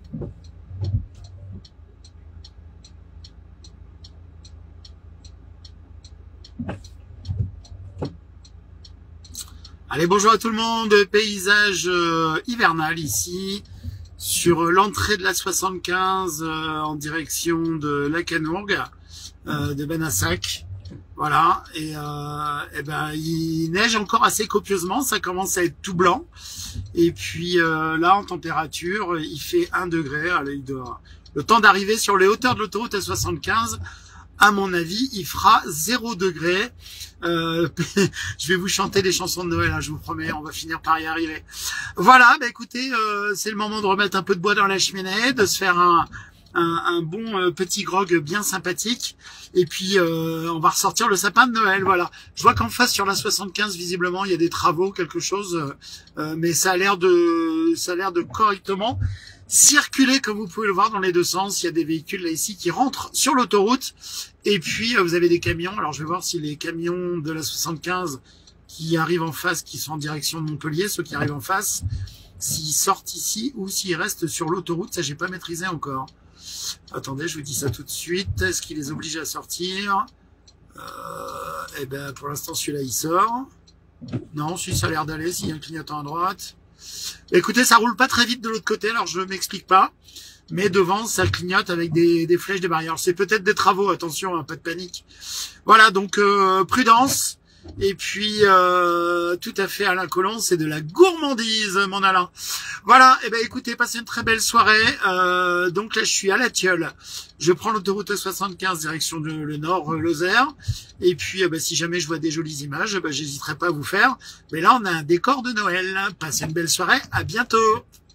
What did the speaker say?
Allez, bonjour à tout le monde, paysage hivernal ici, sur l'entrée de la 75 en direction de Lacanourgue, de Benassac. Voilà, et ben il neige encore assez copieusement, ça commence à être tout blanc. Et puis là, en température, il fait 1 degré. Allez, le temps d'arriver sur les hauteurs de l'autoroute à 75, à mon avis, il fera 0 degré. Je vais vous chanter des chansons de Noël, hein, je vous promets, on va finir par y arriver. Voilà, bah écoutez, c'est le moment de remettre un peu de bois dans la cheminée, de se faire un bon petit grog bien sympathique, et puis on va ressortir le sapin de Noël. Voilà, je vois qu'en face sur la 75 visiblement il y a des travaux, quelque chose, mais ça a l'air de correctement circuler, comme vous pouvez le voir, dans les deux sens. Il y a des véhicules là ici qui rentrent sur l'autoroute, et puis vous avez des camions. Alors je vais voir si les camions de la 75 qui arrivent en face, qui sont en direction de Montpellier, ceux qui arrivent en face, s'ils sortent ici ou s'ils restent sur l'autoroute, ça j'ai pas maîtrisé encore. Attendez, je vous dis ça tout de suite. Est-ce qu'il les oblige à sortir? Eh ben, pour l'instant, celui-là, il sort. Non, celui ça a l'air d'aller, s'il y a un clignotant à droite. Écoutez, ça roule pas très vite de l'autre côté, alors je ne m'explique pas. Mais devant, ça clignote avec des flèches, des barrières. C'est peut-être des travaux, attention, hein, pas de panique. Voilà, donc prudence. Et puis, tout à fait, Alain Colomb, c'est de la gourmandise, mon Alain. Voilà, et ben écoutez, passez une très belle soirée. Donc là, je suis à La Tilleule. Je prends l'autoroute 75, direction le nord, Lozère. Et puis, si jamais je vois des jolies images, j'hésiterai pas à vous faire. Mais là, on a un décor de Noël. Passez une belle soirée, à bientôt.